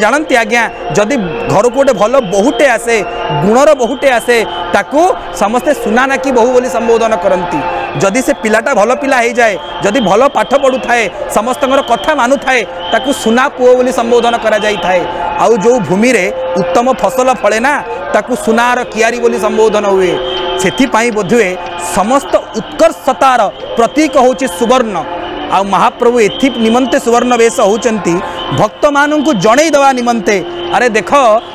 जानती आज्ञा जदि घर को गोटे भल बहुटे आसे गुणर बहुटे आसे ताकू समस्ते सुना ना कि बहु बोली संबोधन करती जदि से पिलाटा भल पिला हो जाए जदि भल पाठ पढ़ु थाए समस्त कथा मानु थाए ताकू सुना पुओ बोली संबोधन करा जाई थाए आउ जो भूमि रे उत्तम फसल फले ना ताकू सुनार कियारी बोली संबोधन हुए से बोधुए समस्त उत्कर्षतार प्रतीक होची सुवर्ण आ महाप्रभु एथि निमंते सुवर्ण वेश होचंती भक्त मानू जणई दवा निमंते अरे देख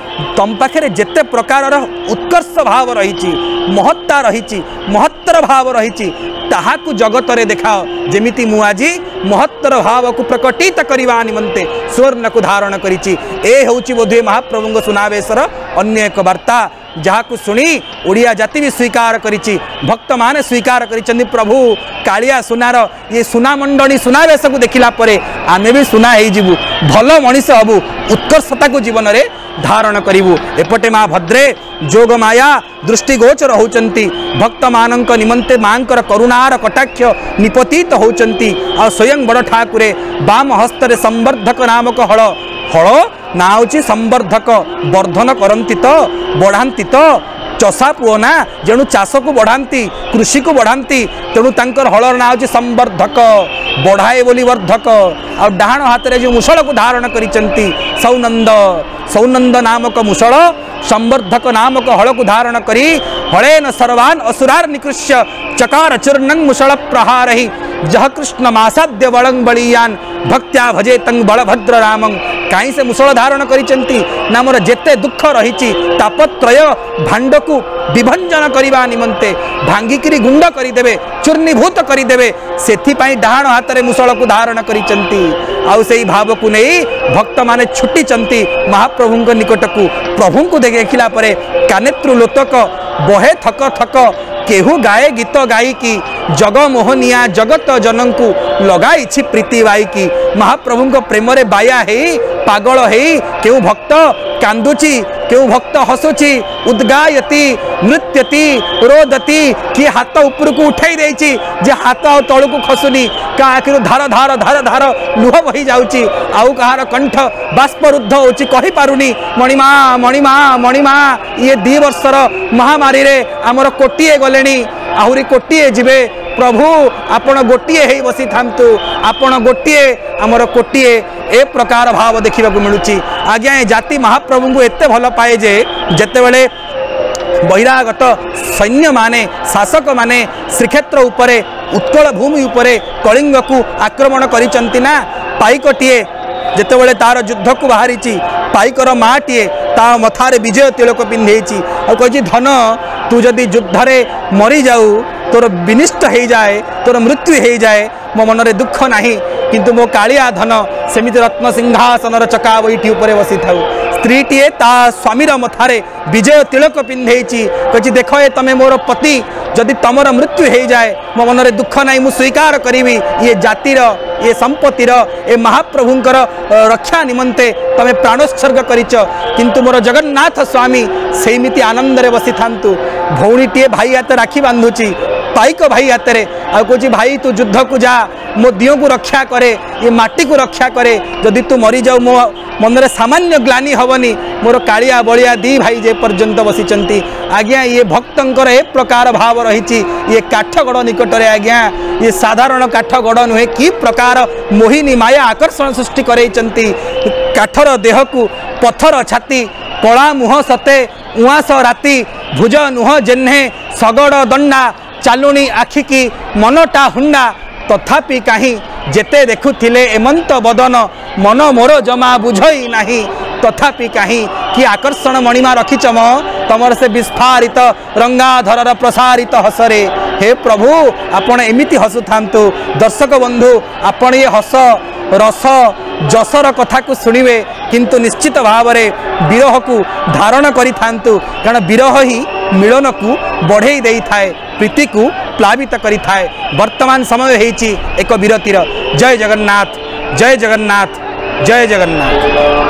तम पाखे जेते प्रकार उत्कर्ष भाव रही महत्ता रही महत्तर भाव रही ताहाकु जगत रे देखाओ जेमिति मु आजी महत्तर भाव को प्रकटित करने निमंते स्वर्ण को धारण करिछि ए होछि बोधे महाप्रभु सुनावेशर अन्य एक वार्ता जहाँ को शुणी ओडिया जाति भी स्वीकार करिछि भक्त माने स्वीकार करिछन्ति प्रभु कालिया सुनार ये सुना मंडणी सुनावेश को देखिला परे आमे भी सुना हे जिबु भल मनीष हबु उत्कर्षता को जीवन रे धारण करिबु एपटे माँ भद्रे जोग माया दृष्टिगोचर होचंती भक्त मानक निमंते मांकर करुणार कटाक्ष निपतित होचंती आ स्वयं बड़ ठाकुरे बाम हस्तरे संवर्धक नामक हल हल ना होची संवर्धक वर्धन करंती तो बढ़ाती तो चषा पुओ ना जेणु चाष को बढ़ाती कृषि को बढ़ाती तेणु तांकर हलर ना होची संवर्धक बढ़ाए बोली वर्धक आ डाहाण हाथ रे जो मुसळ को धारण करिसंती सौनंद सौनंद नामक मुसळ संवर्धक नामक हल को धारण करी हलेन सर्वान असुरार निकृष्य चकार चूर्णं मुसळ प्रहार ही जह कृष्ण मासाद्य बलं बलियान भक्त्या भजे तंग बलभद्र रामं कहीं से मुसळ धारण करिसंती ना मोर जेते दुख रही तापत्रय भांड को विभंजन करने निमंते भांगिकी गुंड करदेवे चूर्णीभूत करदेवे से डाहाण हाथ में मुसळ को धारण करिसंती आउ से भाव को नहीं भक्त माने छुट्टी महाप्रभु निकट को प्रभु को देखिला परे कानेत्रु लोतक बहे थक थक केहू गाए गीत गायकी जग मोहनिया जगत जनन को लगाई प्रीति बाईकी महाप्रभु प्रेम रे बाया है पागल है केहू भक्त कांदुची केहू भक्त हसुची उद्गायती नृत्यती रोदती किए हाथ ऊपर को उठाई देछि जे हाथ तल को खसुनी का आखिर धार धार धार धार लुह बही जाउची आउ कहार कंठ बाष्परुद्ध होची कहि पारुनी मणिमा मणिमा मणिमा ये 2 वर्षर महामारी रे हमर कोटिए गलेनी आहुरी कोटिए जिबे प्रभु आपण गोटिए हे बसी थांतु आपण गोटिए हमर कोटिए ए प्रकार भाव देखा मिलूँ आज्ञा ए जाति महाप्रभु को एते भल पाए जे जेते बेले बहिरागत सैन्य माने शासक माने श्रीक्षेत्र उपरे उत्कल भूमि उपरे कलिंग को आक्रमण करिसंती ना पाइकटीए जेतेबेले तार युद्ध को बाहरी पाइकर माटीए ता मथारे विजय तिलक पिंधेची और कही धन तू जदि युद्ध रे मरी जाऊ तोर विनिष्ट हो जाए तोर मृत्यु हो जाए मो मन रे दुख नाही किंतु मो कालिया धन सेमिति रत्न सिंहासन चका बैठी उपरे बसी थाऊ स्त्रीटीए ता स्वामीर मथारे विजय तिलक पिंधेची कही देख ए तमे मोर पति जदि तमर मृत्यु हो जाए मो मन रे दुख नाही मु स्वीकार करी ये जातिर ये संपत्तिर ए महाप्रभुंकर रक्षा निमंते तमे प्राणोत्सर्ग करिच किंतु मोर जगन्नाथ स्वामी सेमिति आनंद रे बसी थांतु भौणीटीए भाई हाथ राखी बांधुची पाइक भाई हाथ में आ कह भाई तू युद्ध को जा मो दियो को रक्षा करे ये माटी को रक्षा करे जदि तू मरी जाऊ मो मन में सामान्य ग्लानि हेनी मोर कालिया बलिया दी भाई जे पर्यंत बसीचंती आज्ञा ये भक्तंकर ए प्रकार भाव रही ये काठगड़ निकट में आज्ञा ये साधारण काठगड़ नुहे कि प्रकार मोहिनी माया आकर्षण सृष्टि करैचंती काठर देह को पत्थर छाती कला मुह सते उआस राति भुज नुह जेन्हे सगड़ दंडा चालुणी आखिकी मनटा हुंडा तथापि कहीं जेते देखुथिले एमंत बदन मन मोर जमा बुझई नाही तथापि कहीं कि आकर्षण मणिमा रखिचम तमर से विस्फारित रंगाधरर प्रसारित हसरे हे प्रभु आपण एमिति हसु थांतु दर्शक बंधु आपण ये हस रस जसर कथा को शुणिबे किंतु निश्चित भाव में विरह को धारण करि थांतु कारण विरह ही मिलन को बढ़ई देई थाए प्रीति को प्लावित करि थाए वर्तमान समय हेची एक विरतिर जय जगन्नाथ जय जगन्नाथ जय जगन्नाथ।